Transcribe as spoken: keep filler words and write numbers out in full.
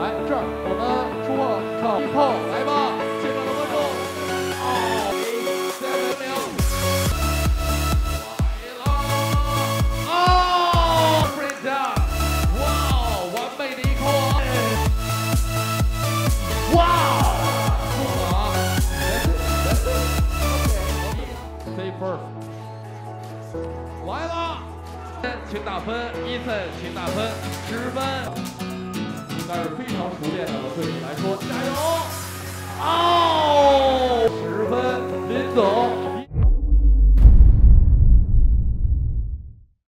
来这儿，我们出后靠后来吧，现场的观众。哦，三分零。来了。哦 ，bring down， 哇，完美的一扣啊！哇，不好 ，stay first， 来了。 请打分，伊森，请打分，十分，应该是非常熟练的，对你来说，加油！哦，十分，林总。